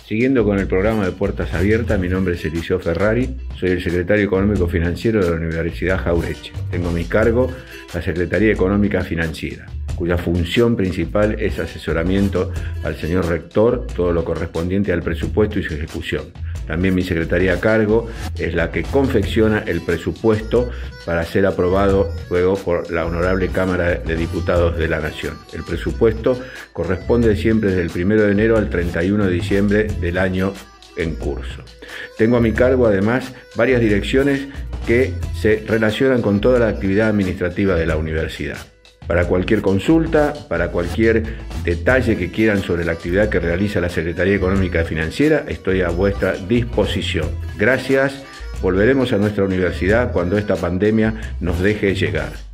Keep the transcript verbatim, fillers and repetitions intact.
Siguiendo con el programa de Puertas Abiertas, mi nombre es Eliseo Ferrari, soy el secretario económico financiero de la Universidad Jauretche. Tengo a mi cargo la Secretaría Económica Financiera, cuya función principal es asesoramiento al señor rector, todo lo correspondiente al presupuesto y su ejecución. También mi secretaría a cargo es la que confecciona el presupuesto para ser aprobado luego por la Honorable Cámara de Diputados de la Nación. El presupuesto corresponde siempre desde el primero de enero al treinta y uno de diciembre del año en curso. Tengo a mi cargo además varias direcciones que se relacionan con toda la actividad administrativa de la universidad. Para cualquier consulta, para cualquier detalle que quieran sobre la actividad que realiza la Secretaría Económica y Financiera, estoy a vuestra disposición. Gracias. Volveremos a nuestra universidad cuando esta pandemia nos deje llegar.